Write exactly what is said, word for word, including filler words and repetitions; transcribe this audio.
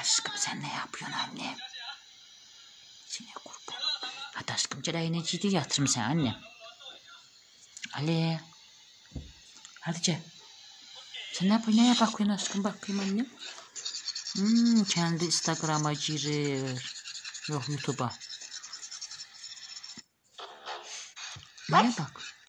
Aşkım sen ne yapıyorsun annem? Seni kurban. Hadi aşkım celayineciydi yatırım sen annem. Ali. Hadi ce. Sen ne yapıyorsun? Neye bakıyorsun aşkım? Bakayım annem. Hmm, kendi Instagram'a girir. Yok YouTube'a. Neye bak?